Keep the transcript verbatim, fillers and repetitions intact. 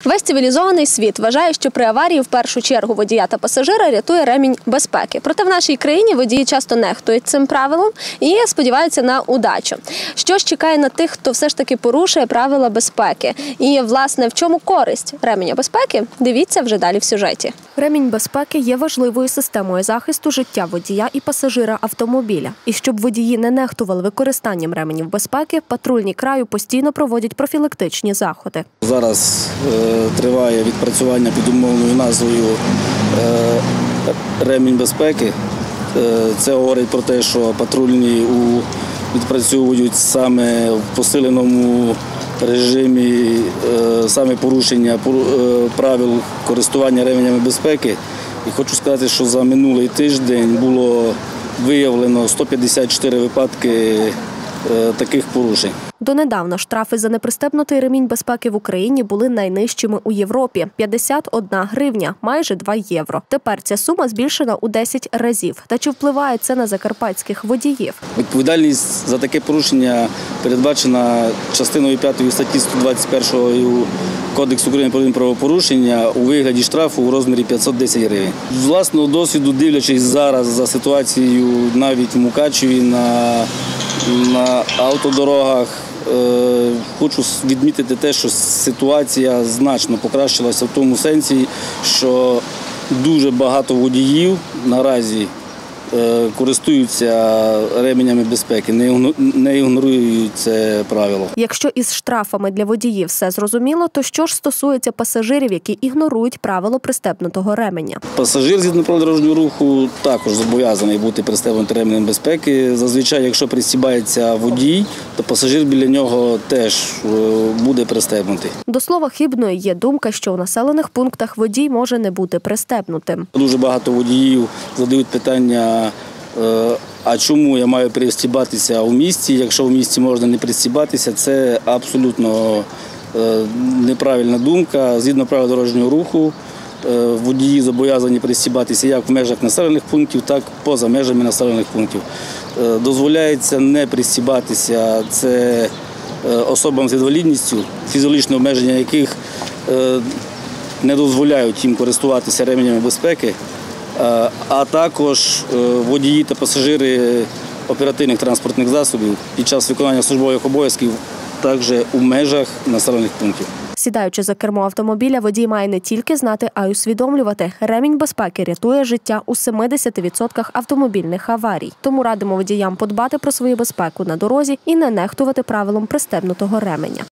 Весь цивілізований світ вважає, що при аварії в першу чергу водія та пасажира рятує ремінь безпеки. Проте в нашій країні водії часто нехтують цим правилом і сподіваються на удачу. Що ж чекає на тих, хто все ж таки порушує правила безпеки? І, власне, в чому користь ременя безпеки? Дивіться вже далі в сюжеті. Ремінь безпеки є важливою системою захисту життя водія і пасажира автомобіля. І щоб водії не нехтували використанням ременів безпеки, патрульні краю постійно проводять профілактичні заходи. Зараз е, триває відпрацювання під умовною назвою е, «Ремінь безпеки». Е, це говорить про те, що патрульні у, відпрацьовують саме в посиленому режимі е, саме порушення е, правил користування ременями безпеки. І хочу сказати, що за минулий тиждень було виявлено сто п'ятдесят чотири випадки е, таких порушень. Донедавна штрафи за непристебнутий ремінь безпеки в Україні були найнижчими у Європі – п'ятдесят одна гривня, майже два євро. Тепер ця сума збільшена у десять разів. Та чи впливає це на закарпатських водіїв? Відповідальність за таке порушення передбачена частиною п'ятої статті сто двадцять першого Кодексу України про правопорушення у вигляді штрафу у розмірі п'ятсот десять гривень. З власного досвіду, дивлячись зараз за ситуацією навіть в Мукачеві на, на автодорогах, хочу відмітити те, що ситуація значно покращилася в тому сенсі, що дуже багато водіїв наразі користуються ременями безпеки, не ігнорують це правило. Якщо із штрафами для водіїв все зрозуміло, то що ж стосується пасажирів, які ігнорують правило пристебнутого ременя? Пасажир згідно правил дорожнього руху також зобов'язаний бути пристебнутим ременем безпеки. Зазвичай, якщо пристібається водій, то пасажир біля нього теж буде пристебнутий. До слова, хибною є думка, що у населених пунктах водій може не бути пристебнутим. Дуже багато водіїв задають питання: а чому я маю пристібатися у місті, якщо в місті можна не пристібатися? Це абсолютно неправильна думка. Згідно правил дорожнього руху, водії зобов'язані пристібатися як в межах населених пунктів, так і поза межами населених пунктів. Дозволяється не пристібатися це особам з інвалідністю, фізіологічне обмеження яких не дозволяють їм користуватися ременями безпеки, а також водії та пасажири оперативних транспортних засобів під час виконання службових обов'язків також у межах населених пунктів. Сідаючи за кермо автомобіля, водій має не тільки знати, а й усвідомлювати. Ремінь безпеки рятує життя у сімдесят відсотках автомобільних аварій. Тому радимо водіям подбати про свою безпеку на дорозі і не нехтувати правилом пристебнутого ременя.